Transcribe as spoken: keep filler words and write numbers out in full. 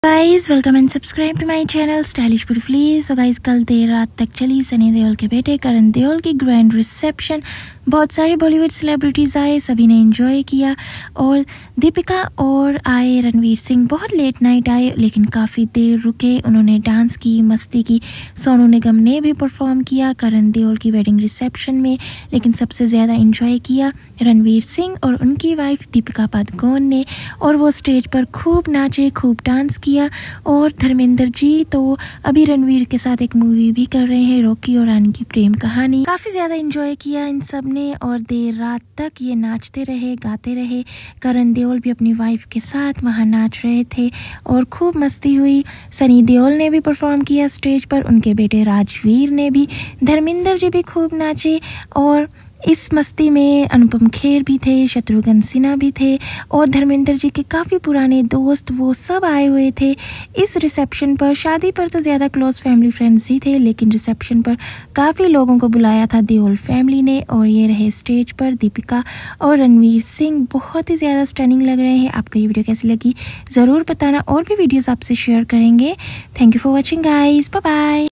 Guys welcome and subscribe to my channel stylish beautifully. So guys कल देर रात तक चली सनी देओल के बेटे करण देओल की ग्रैंड रिसेप्शन। बहुत सारे बॉलीवुड सेलिब्रिटीज़ आए, सभी ने एंजॉय किया और दीपिका और आए रणवीर सिंह। बहुत लेट नाइट आए लेकिन काफ़ी देर रुके, उन्होंने डांस की, मस्ती की। सोनू निगम ने भी परफॉर्म किया करण देओल की वेडिंग रिसेप्शन में, लेकिन सबसे ज़्यादा एंजॉय किया रणवीर सिंह और उनकी वाइफ दीपिका पादुकोण ने। और वो स्टेज पर खूब नाचे, खूब डांस किया। और धर्मेंद्र जी तो अभी रणवीर के साथ एक मूवी भी कर रहे हैं, रॉकी और रानी की प्रेम कहानी। काफ़ी ज़्यादा एंजॉय किया इन सब ने और देर रात तक ये नाचते रहे, गाते रहे। करण देओल भी अपनी वाइफ के साथ वहाँ नाच रहे थे और खूब मस्ती हुई। सनी देओल ने भी परफॉर्म किया स्टेज पर, उनके बेटे राजवीर ने भी। धर्मेंद्र जी भी खूब नाचे और इस मस्ती में अनुपम खेर भी थे, शत्रुघ्न सिन्हा भी थे और धर्मेंद्र जी के काफ़ी पुराने दोस्त वो सब आए हुए थे इस रिसेप्शन पर। शादी पर तो ज़्यादा क्लोज फैमिली फ्रेंड्स ही थे, लेकिन रिसेप्शन पर काफ़ी लोगों को बुलाया था देओल फैमिली ने। और ये रहे स्टेज पर दीपिका और रणवीर सिंह, बहुत ही ज़्यादा स्टनिंग लग रहे हैं। आपको ये वीडियो कैसी लगी ज़रूर बताना, और भी वीडियोज़ आपसे शेयर करेंगे। Thank you for watching guys, bye bye.